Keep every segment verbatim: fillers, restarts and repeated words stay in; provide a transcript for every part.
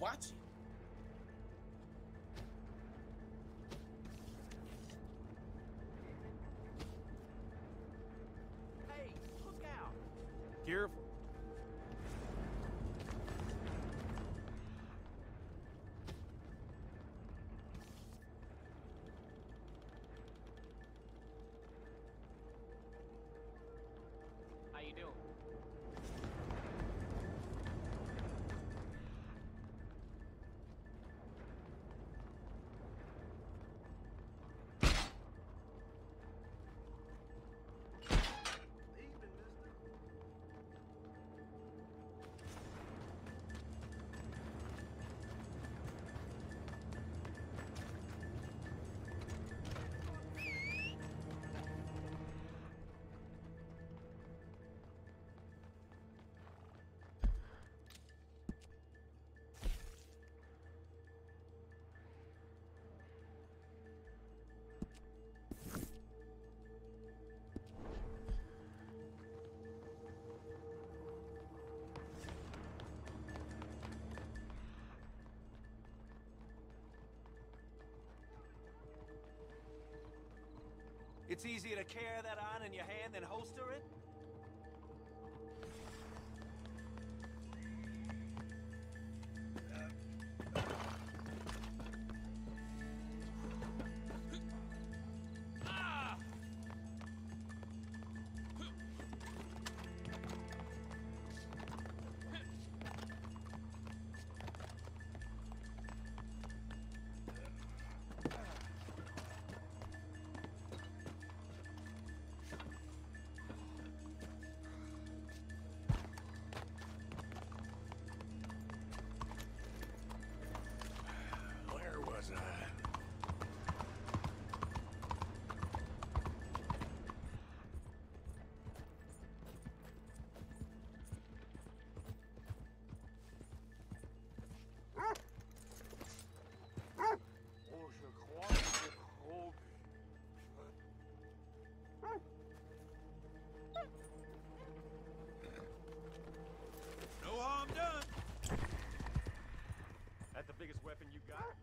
watching. Hey, look out! Careful. How you doing? It's easier to carry that on in your hand than holster it? Where was I? Oh, je crois que c'est trop. No harm done. That the biggest weapon you got?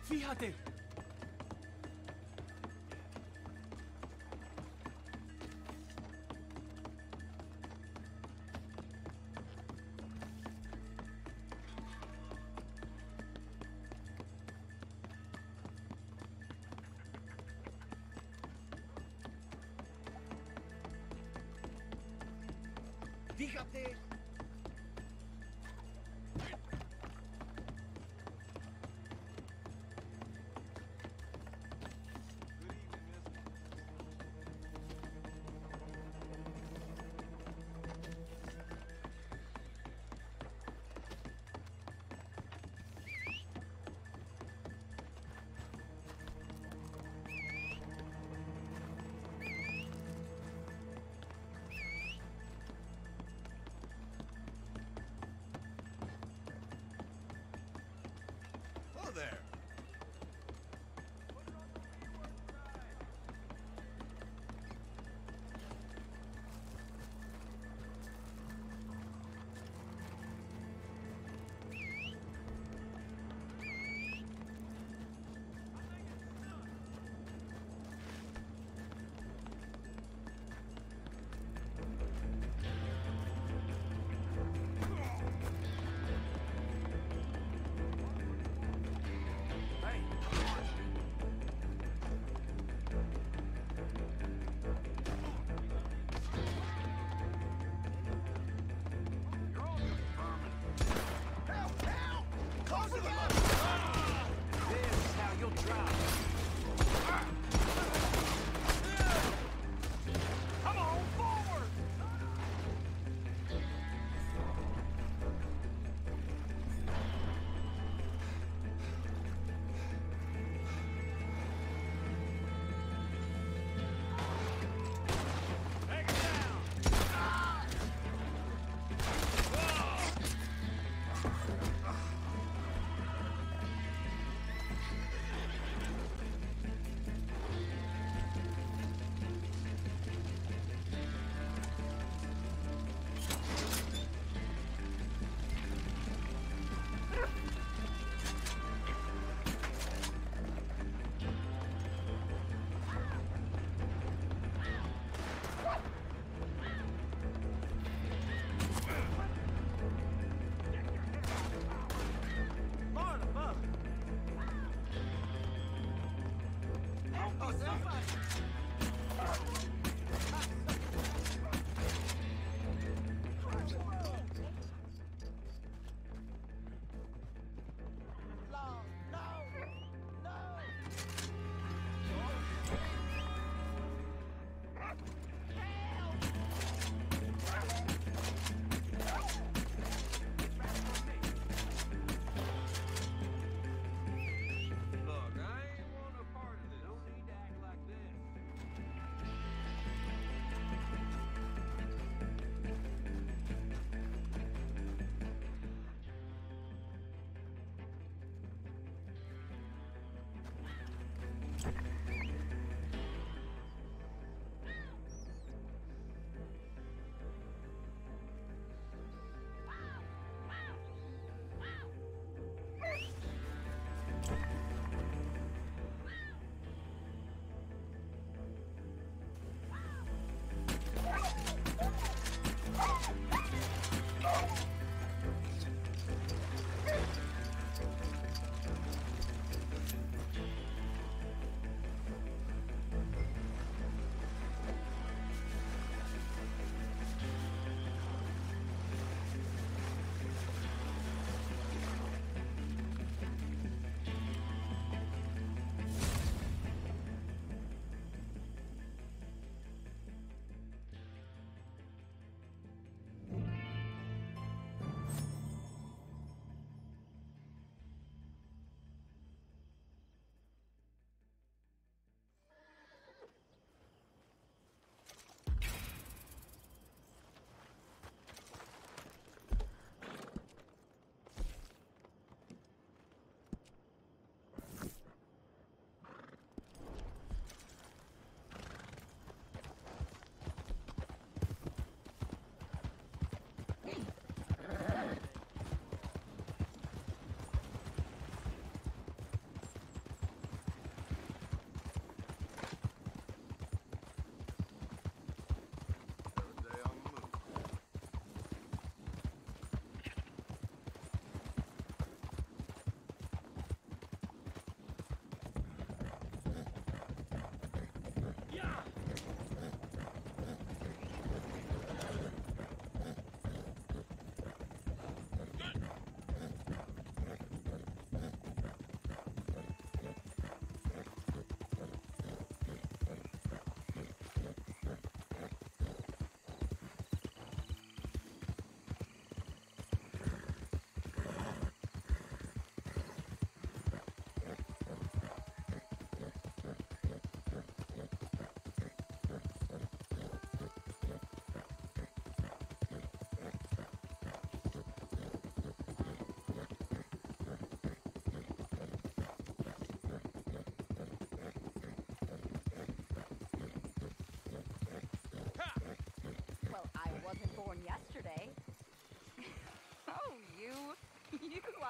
Fíjate. Fíjate.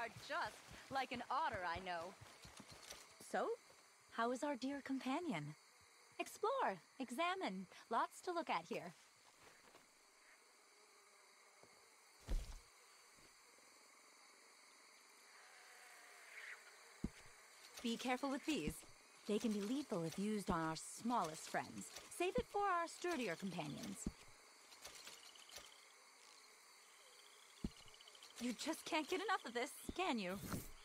are just like an otter I know. So, how is our dear companion? Explore, examine, lots to look at here. Be careful with these. They can be lethal if used on our smallest friends. Save it for our sturdier companions. You just can't get enough of this, can you?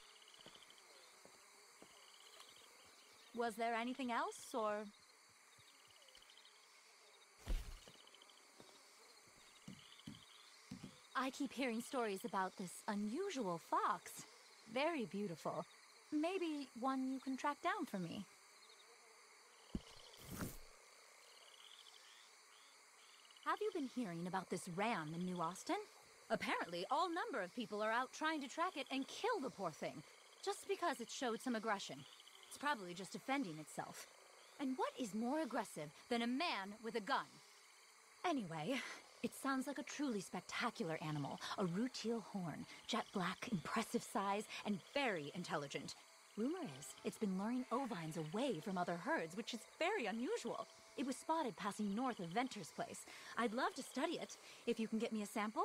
Was there anything else, or...? I keep hearing stories about this unusual fox. Very beautiful. Maybe one you can track down for me. Have you been hearing about this ram in New Austin? Apparently, all number of people are out trying to track it and kill the poor thing, just because it showed some aggression. It's probably just defending itself. And what is more aggressive than a man with a gun? Anyway, it sounds like a truly spectacular animal. A Rutiel horn, jet black, impressive size, and very intelligent. Rumor is, it's been luring ovines away from other herds, which is very unusual. It was spotted passing north of Venter's place. I'd love to study it, if you can get me a sample.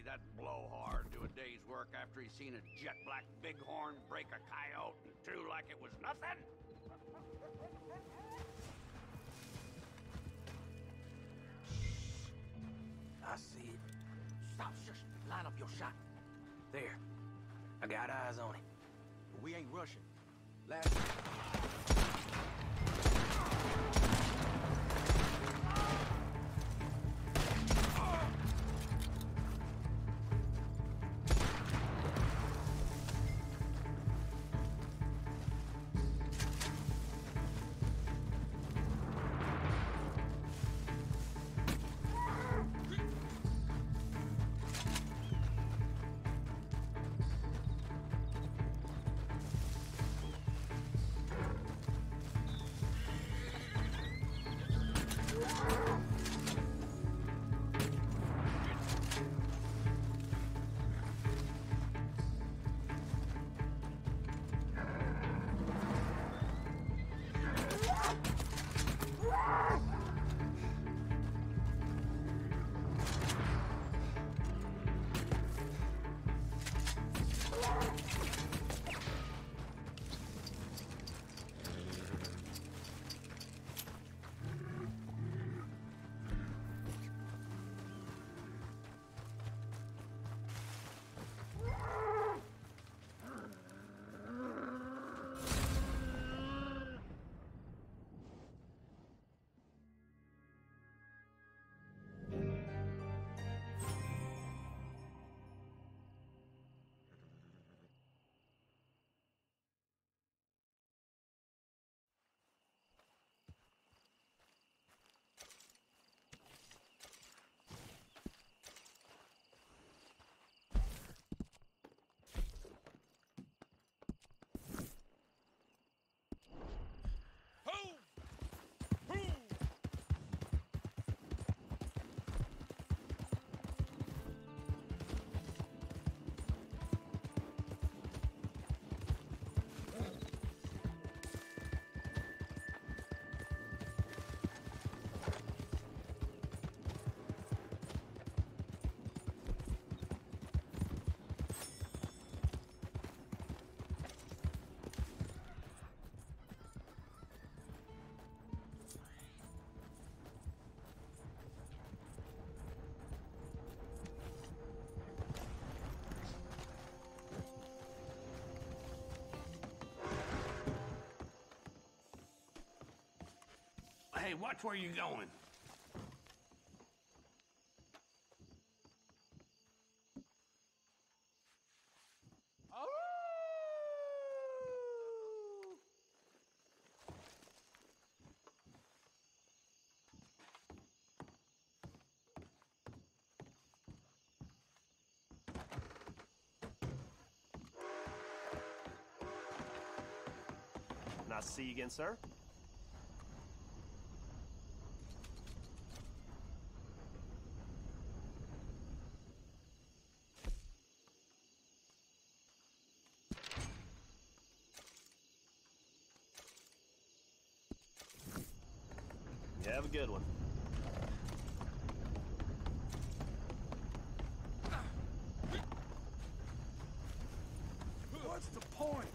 that blowhard do a day's work after he's seen a jet black bighorn break a coyote in two like it was nothing? I see it. Stop, shush. Line up your shot. There. I got eyes on it. But we ain't rushing. Last... Hey, watch where you're going. Nice to see you again, sir. You have a good one. What's the point?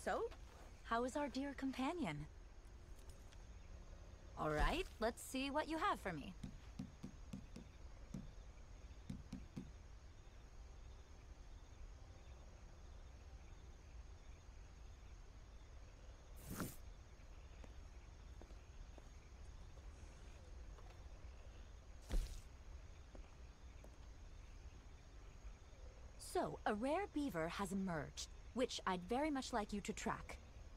So, how is our dear companion? All right, let's see what you have for me. So, a rare beaver has emerged, which I'd very much like you to track.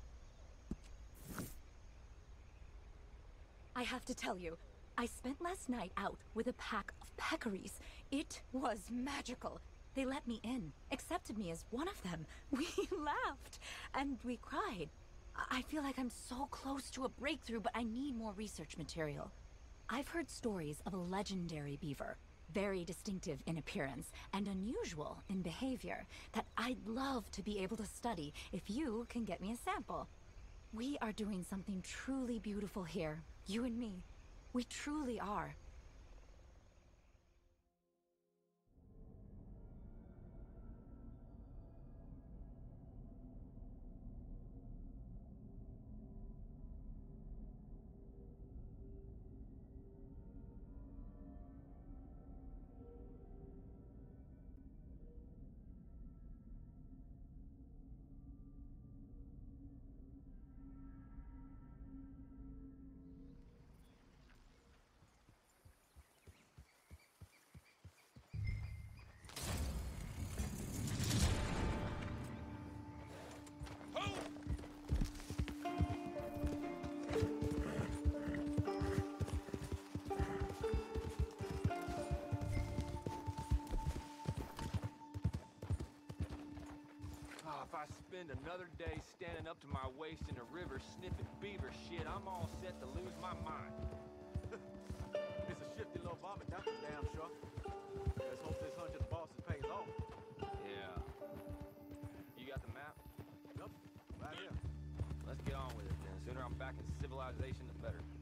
I have to tell you, I spent last night out with a pack of peccaries. It was magical. They let me in, accepted me as one of them. We laughed, and we cried. I I feel like I'm so close to a breakthrough, but I need more research material. I've heard stories of a legendary beaver, very distinctive in appearance and unusual in behavior, that I'd love to be able to study if you can get me a sample. We are doing something truly beautiful here, you and me. We truly are. Oh, if I spend another day standing up to my waist in a river sniffing beaver shit, I'm all set to lose my mind. It's a shifty little vomit, that's for damn sure. Let's hope this hunch of the bosses pays off. Yeah. You got the map? Yep, right here. Let's get on with it then. The sooner I'm back in civilization, the better.